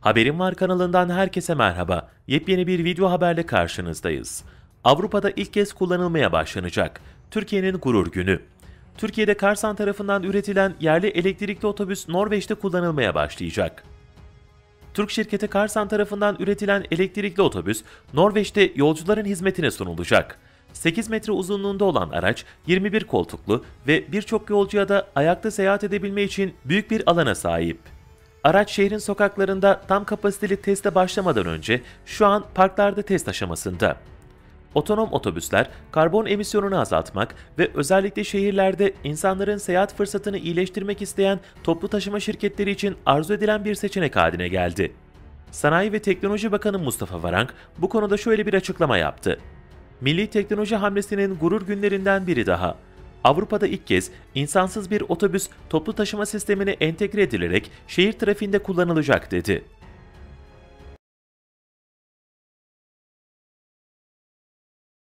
Haberim Var kanalından herkese merhaba. Yepyeni bir video haberle karşınızdayız. Avrupa'da ilk kez kullanılmaya başlanacak. Türkiye'nin gurur günü. Türkiye'de Karsan tarafından üretilen yerli elektrikli otobüs Norveç'te kullanılmaya başlayacak. Türk şirketi Karsan tarafından üretilen elektrikli otobüs Norveç'te yolcuların hizmetine sunulacak. 8 metre uzunluğunda olan araç 21 koltuklu ve birçok yolcuya da ayakta seyahat edebilme için büyük bir alana sahip. Araç şehrin sokaklarında tam kapasiteli teste başlamadan önce şu an parklarda test aşamasında. Otonom otobüsler karbon emisyonunu azaltmak ve özellikle şehirlerde insanların seyahat fırsatını iyileştirmek isteyen toplu taşıma şirketleri için arzu edilen bir seçenek haline geldi. Sanayi ve Teknoloji Bakanı Mustafa Varank bu konuda şöyle bir açıklama yaptı. Milli teknoloji hamlesinin gurur günlerinden biri daha. Avrupa'da ilk kez insansız bir otobüs toplu taşıma sistemine entegre edilerek şehir trafiğinde kullanılacak dedi.